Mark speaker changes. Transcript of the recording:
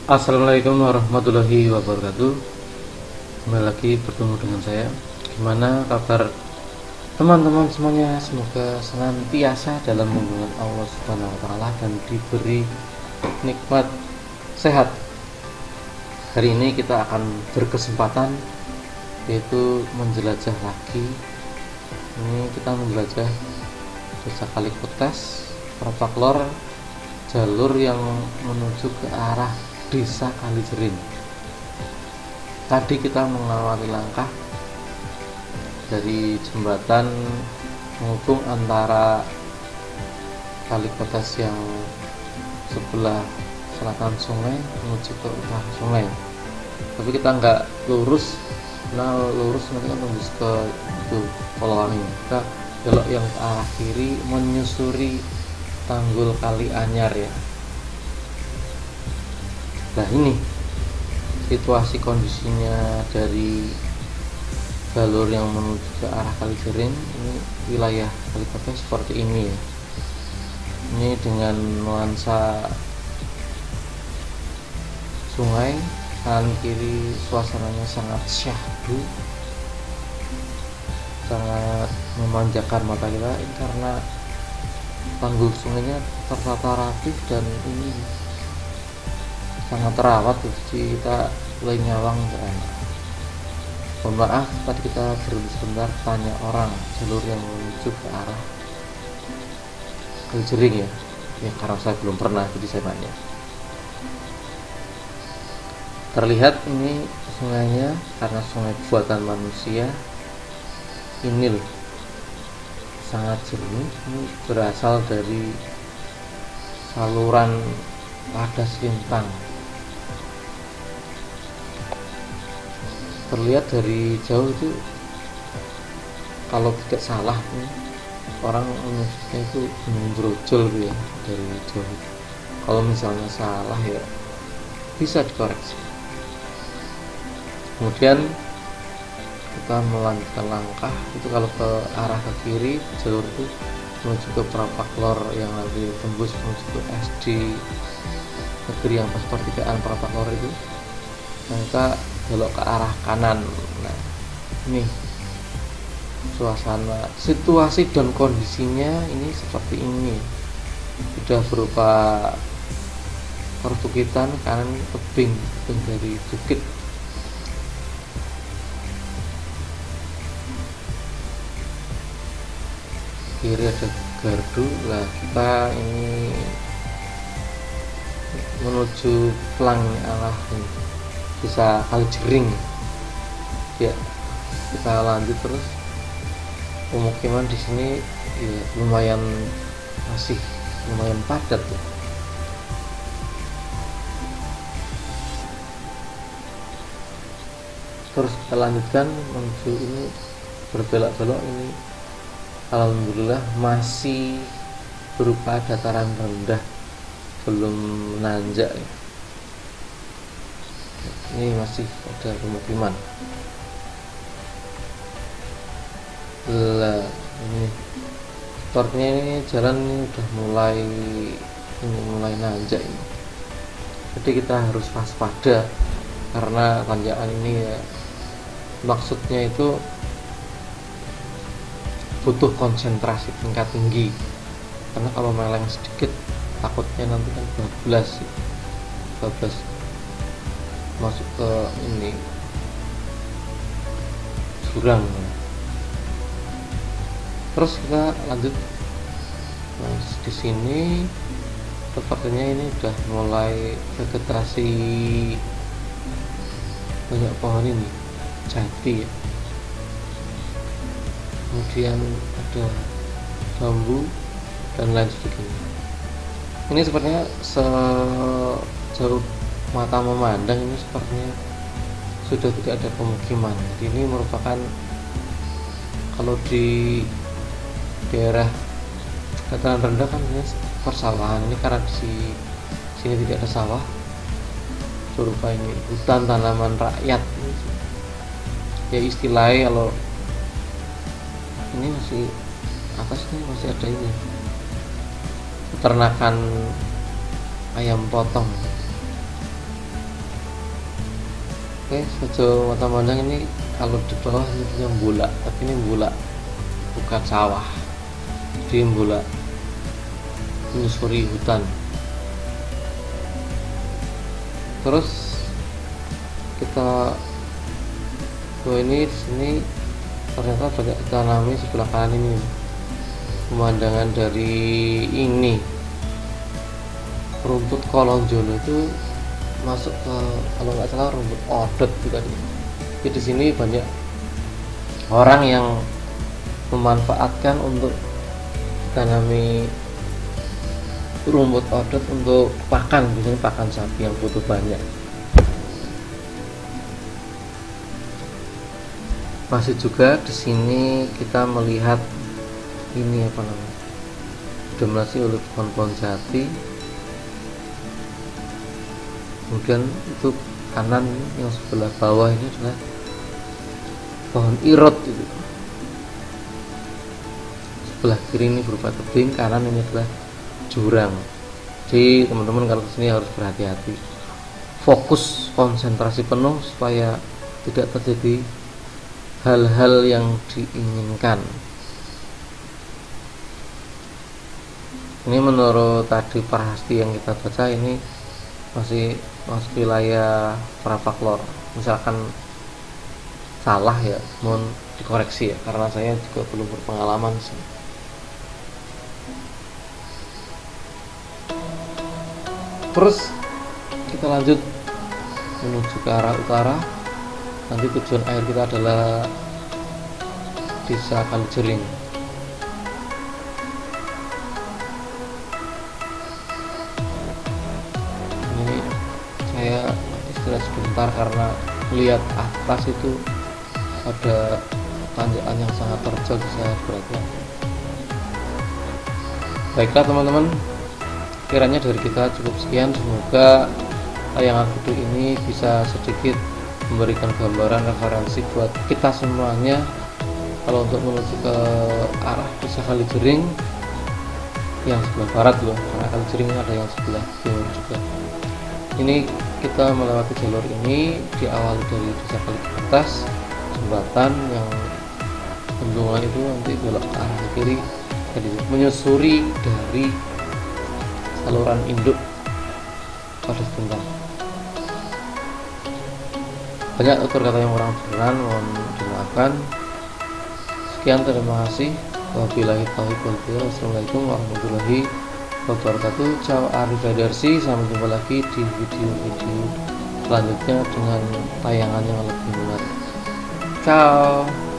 Speaker 1: Assalamualaikum warahmatullahi wabarakatuh. Kembali lagi bertemu dengan saya. Gimana kabar teman-teman semuanya? Semoga senantiasa dalam lindungan Allah Subhanahu wa taala dan diberi nikmat sehat. Hari ini kita akan berkesempatan yaitu menjelajah lagi. Ini kita menjelajah Desa Kalikotes, Propaklor, jalur yang menuju ke arah Desa Kalijering. Tadi kita mengawali langkah dari jembatan menghubung antara Kalikotes yang sebelah selatan sungai menuju ke utara sungai. Tapi kita nggak lurus, lurus nanti kan tembus ke itu Polowangi. Kita belok yang ke arah kiri menyusuri Tanggul Kali Anyar ya. Nah ini situasi kondisinya dari jalur yang menuju ke arah Kalijering. Ini wilayah Kalikotes seperti ini ya. Ini dengan nuansa sungai, kanan kiri suasananya sangat syahdu, sangat memanjakan mata kita. Ini karena tanggul sungainya tertata rapi dan ini sangat terawat tuh, jadi kita mulai nyawang enak. Mohon maaf tadi kita berhenti sebentar tanya orang jalur yang menuju ke arah Kalijering ya karena saya belum pernah jadi saya tanya. Terlihat ini sungainya karena sungai buatan manusia ini loh, sangat jernih. Ini berasal dari saluran Wadas Lintang. Terlihat dari jauh itu, kalau tidak salah nih, orang menyebutnya itu Gunung Brojol ya dari jauh. Kalau misalnya salah ya bisa dikoreksi. Kemudian kita melanjutkan langkah itu, kalau ke arah ke kiri jalur itu menuju ke Propaklor yang nanti tembus menuju ke SD negeri yang pas pertigaan Propaklor itu. Nah, kita belok ke arah kanan. Nah ini suasana, situasi dan kondisinya ini seperti ini, sudah berupa perbukitan, kanan tebing dari bukit. Kiri ada gardu. Lah kita ini menuju pelang arah Desa Kalijering ya. Kita lanjut terus. Pemukiman di sini ya masih lumayan padat ya. Terus kita lanjutkan menuju ini, berbelok-belok ini alhamdulillah masih berupa dataran rendah, belum menanjak ya. Ini masih ada pemukiman. Lah ini tornya, ini jalan ini udah mulai nanjak ini. Jadi kita harus waspada karena tanjakan ini ya, maksudnya itu butuh konsentrasi tingkat tinggi, karena kalau meleng sedikit takutnya nanti kan bablas masuk ke ini jurang. Terus kita lanjut. Nah, di sini sepertinya ini udah mulai vegetasi, banyak pohon ini jati ya. Kemudian ada bambu dan lain sebagainya. Ini sepertinya sejauh mata memandang ini sepertinya sudah tidak ada pemukiman. Jadi ini merupakan, kalau di daerah dataran rendah kan ini persawahan. Ini karena di sini tidak ada sawah, berupa ini hutan tanaman rakyat ya istilahnya. Kalau ini masih atasnya masih ada ini peternakan ayam potong. Oke, sejauh mata pandang ini kalau di bawah ini punya bola, tapi ini bola bukan sawah, jadi bola menyusuri hutan. Terus kita ini di sini ternyata banyak ditanami sebelah kanan ini. Pemandangan dari ini rumput kolonjono itu masuk ke, kalau nggak salah, rumput odot juga. Jadi di sini banyak orang yang memanfaatkan untuk tanami rumput odot untuk pakan, biasanya pakan sapi yang butuh banyak. Masih juga di sini kita melihat ini apa namanya, dominasi oleh pohon-pohon jati. Kemudian itu kanan yang sebelah bawah ini adalah pohon irot itu. Sebelah kiri ini berupa tebing, kanan ini adalah jurang. Jadi teman-teman kalau kesini harus berhati-hati, fokus konsentrasi penuh supaya tidak terjadi hal-hal yang diinginkan. Ini menurut tadi prasasti yang kita baca, ini masih masuk wilayah Pravaklor. Misalkan salah ya mohon dikoreksi ya, karena saya juga belum berpengalaman sih. Terus kita lanjut menuju ke arah utara. Nanti tujuan akhir kita adalah Desa Kalijering. Ini saya istirahat sebentar karena lihat atas itu ada tanjakan yang sangat terjal, saya berhati-hati. Baiklah teman-teman, kiranya dari kita cukup sekian. Semoga tayangan video ini bisa sedikit memberikan gambaran referensi buat kita semuanya kalau untuk menuju ke arah Desa Kalijering yang sebelah barat loh, karena Kalijering ada yang sebelah timur juga. Ini kita melewati jalur ini diawali dari Desa Kalijering atas jembatan yang bendungan itu, nanti belok ke arah kiri, jadi menyusuri dari saluran induk pada sebentar. Banyak tutur kata yang kurang berkenan, mohon dimaafkan. Sekian, terima kasih. Wabillahi taufiq wal hidayah. Wassalamualaikum warahmatullahi wabarakatuh. Ciao, arrivederci. Sampai jumpa lagi di video-video selanjutnya dengan tayangan yang lebih menarik. Ciao.